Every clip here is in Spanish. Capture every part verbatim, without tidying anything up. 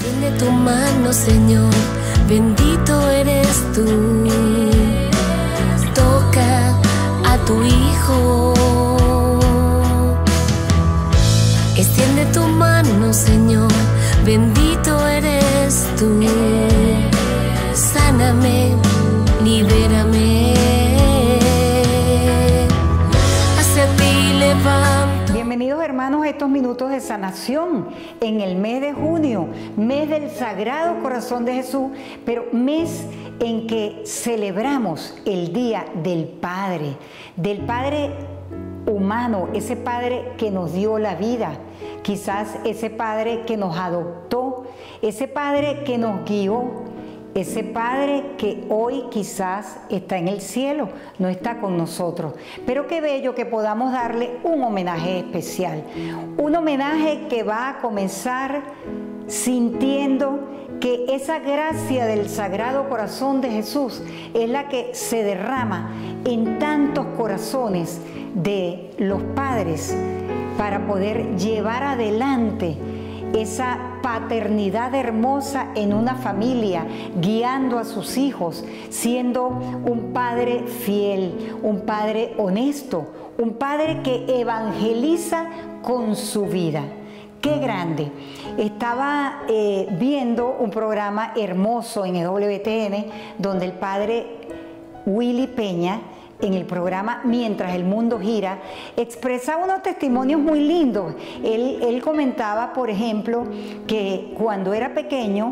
Extiende tu mano, Señor, bendito eres tú. Toca a tu Hijo. Extiende tu mano, Señor, bendito eres tú. Sáname, libérame. Hacia ti levanto. Bienvenidos, hermanos, a estos minutos de sanación en el mes de junio, mes del Sagrado Corazón de Jesús, pero mes en que celebramos el Día del Padre, del Padre humano, ese Padre que nos dio la vida, quizás ese Padre que nos adoptó, ese Padre que nos guió, ese Padre que hoy quizás está en el cielo, no está con nosotros. Pero qué bello que podamos darle un homenaje especial, un homenaje que va a comenzar sintiendo que esa gracia del Sagrado Corazón de Jesús es la que se derrama en tantos corazones de los padres para poder llevar adelante esa paternidad hermosa en una familia, guiando a sus hijos, siendo un padre fiel, un padre honesto, un padre que evangeliza con su vida. ¡Qué grande! Estaba eh, viendo un programa hermoso en E W T N donde el padre Willy Peña, en el programa Mientras el Mundo Gira, expresaba unos testimonios muy lindos. Él, él comentaba, por ejemplo, que cuando era pequeño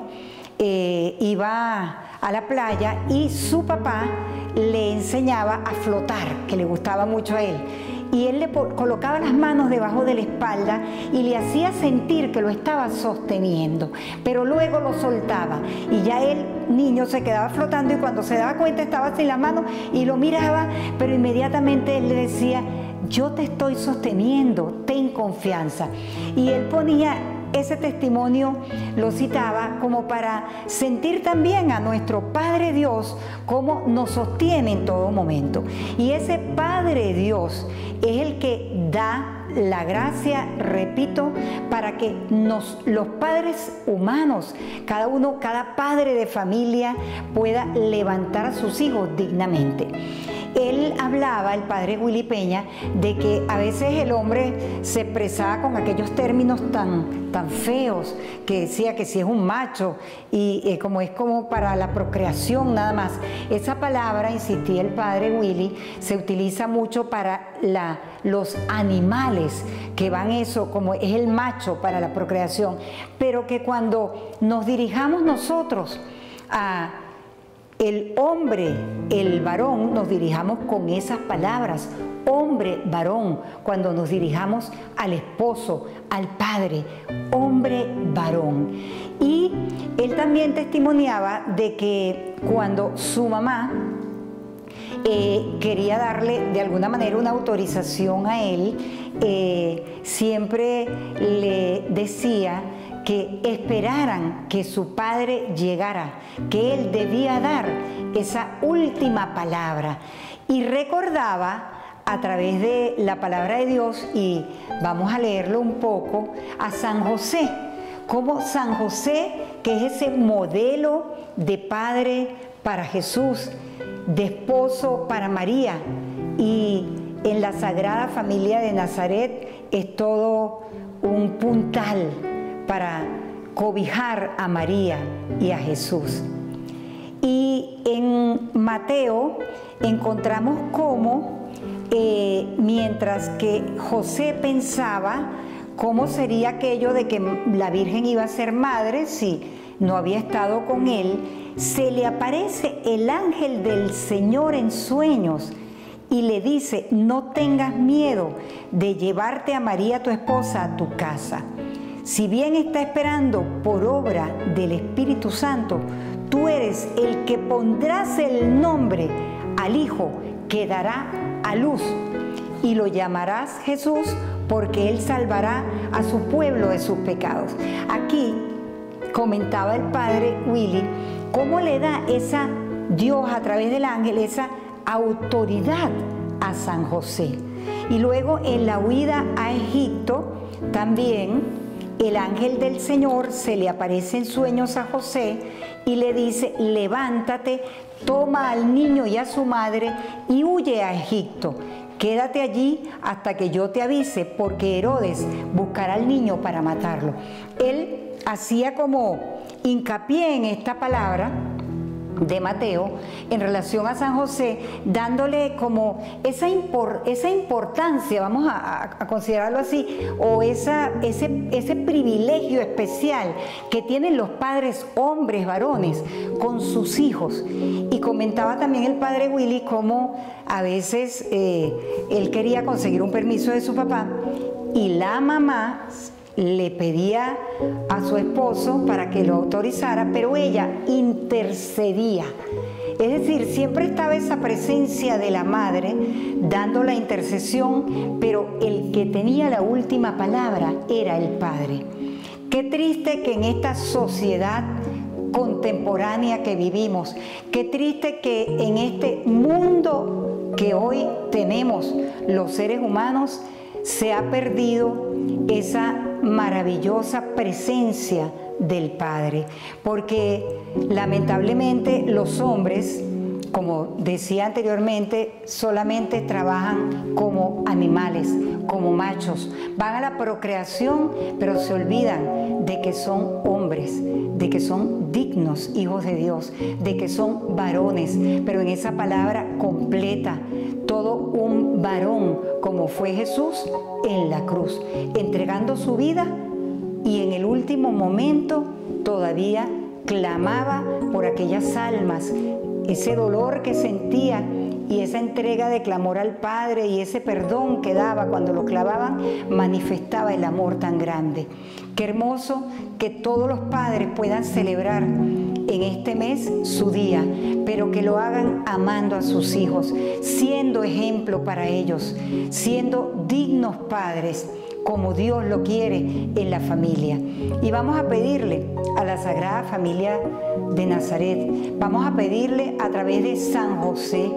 eh, iba a la playa y su papá le enseñaba a flotar, que le gustaba mucho a él. Y él le colocaba las manos debajo de la espalda y le hacía sentir que lo estaba sosteniendo, pero luego lo soltaba y ya el niño se quedaba flotando, y cuando se daba cuenta estaba sin la mano y lo miraba, pero inmediatamente él le decía: yo te estoy sosteniendo, ten confianza. Y él ponía ese testimonio, lo citaba como para sentir también a nuestro Padre Dios cómo nos sostiene en todo momento. Y ese Padre Dios es el que da la gracia, repito, para que nos, los padres humanos, cada uno, cada padre de familia, pueda levantar a sus hijos dignamente. Él hablaba, el padre Willy Peña, de que a veces el hombre se expresaba con aquellos términos tan, tan feos, que decía que si es un macho, y eh, como es como para la procreación nada más. Esa palabra, insistía el padre Willy, se utiliza mucho para la, los animales, que van eso, como es el macho para la procreación, pero que cuando nos dirijamos nosotros a el hombre, el varón, nos dirijamos con esas palabras, hombre, varón, cuando nos dirijamos al esposo, al padre, hombre, varón. Y él también testimoniaba de que cuando su mamá eh, quería darle de alguna manera una autorización a él, eh, siempre le decía que esperaran que su padre llegara, que él debía dar esa última palabra. Y recordaba a través de la palabra de Dios, y vamos a leerlo un poco, a San José, como San José, que es ese modelo de padre para Jesús, de esposo para María, y en la Sagrada Familia de Nazaret es todo un puntal para cobijar a María y a Jesús. Y en Mateo encontramos cómo, eh, mientras que José pensaba cómo sería aquello de que la Virgen iba a ser madre si no había estado con él, se le aparece el ángel del Señor en sueños y le dice: no tengas miedo de llevarte a María, tu esposa, a tu casa. Si bien está esperando por obra del Espíritu Santo, tú eres el que pondrás el nombre al Hijo que dará a luz, y lo llamarás Jesús, porque Él salvará a su pueblo de sus pecados. Aquí comentaba el padre Willy cómo le da esa Dios a través del ángel, esa autoridad a San José. Y luego en la huida a Egipto también el ángel del Señor se le aparece en sueños a José y le dice: levántate, toma al niño y a su madre y huye a Egipto. Quédate allí hasta que yo te avise, porque Herodes buscará al niño para matarlo. Él hacía como hincapié en esta palabra de Mateo en relación a San José, dándole como esa, impor, esa importancia, vamos a, a, a considerarlo así, o esa, ese, ese privilegio especial que tienen los padres hombres, varones, con sus hijos. Y comentaba también el padre Willy cómo a veces eh, él quería conseguir un permiso de su papá y la mamá le pedía a su esposo para que lo autorizara, pero ella intercedía. Es decir, siempre estaba esa presencia de la madre dando la intercesión, pero el que tenía la última palabra era el padre. Qué triste que en esta sociedad contemporánea que vivimos, qué triste que en este mundo que hoy tenemos los seres humanos se ha perdido esa maravillosa presencia del Padre, porque lamentablemente los hombres, como decía anteriormente, solamente trabajan como animales, como machos, van a la procreación, pero se olvidan de que son hombres, de que son dignos hijos de Dios, de que son varones, pero en esa palabra completa, todo un varón, como fue Jesús en la cruz, entregando su vida y en el último momento todavía clamaba por aquellas almas, ese dolor que sentía y esa entrega de clamor al Padre y ese perdón que daba cuando lo clavaban, manifestaba el amor tan grande. Qué hermoso que todos los padres puedan celebrar en este mes su día, pero que lo hagan amando a sus hijos, siendo ejemplo para ellos, siendo dignos padres, como Dios lo quiere en la familia. Y vamos a pedirle a la Sagrada Familia de Nazaret, vamos a pedirle a través de San José,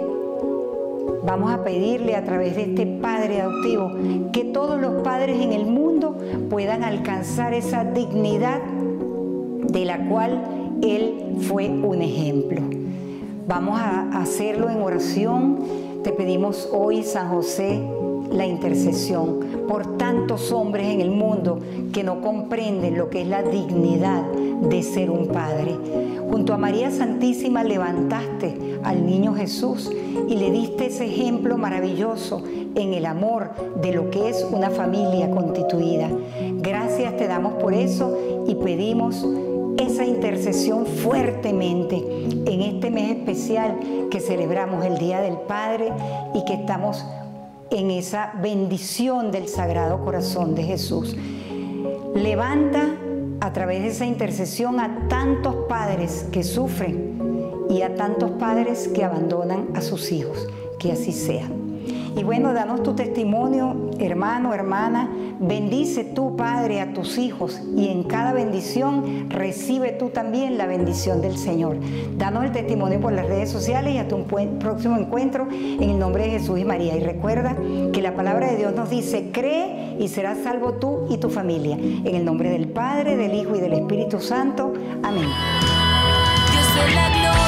vamos a pedirle a través de este Padre adoptivo, que todos los padres en el mundo puedan alcanzar esa dignidad de la cual Él fue un ejemplo. Vamos a hacerlo en oración. Te pedimos hoy, San José, la intercesión por tantos hombres en el mundo que no comprenden lo que es la dignidad de ser un padre. Junto a María Santísima levantaste al niño Jesús y le diste ese ejemplo maravilloso en el amor de lo que es una familia constituida. Gracias te damos por eso y pedimos esa intercesión fuertemente en este mes especial que celebramos el Día del Padre y que estamos en esa bendición del Sagrado Corazón de Jesús. Levanta a través de esa intercesión a tantos padres que sufren y a tantos padres que abandonan a sus hijos. Que así sea. Y bueno, danos tu testimonio, hermano, hermana. Bendice tú, Padre, a tus hijos y en cada bendición recibe tú también la bendición del Señor. Danos el testimonio por las redes sociales y hasta un próximo encuentro en el nombre de Jesús y María. Y recuerda que la palabra de Dios nos dice: cree y serás salvo tú y tu familia. En el nombre del Padre, del Hijo y del Espíritu Santo. Amén. Dios de la gloria.